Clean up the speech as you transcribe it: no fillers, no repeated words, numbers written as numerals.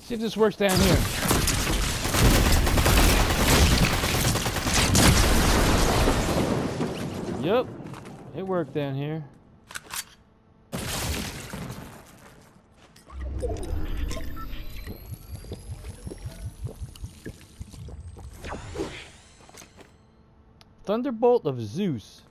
See if this works down here. Yep, it worked down here. Thunderbolt of Zeus.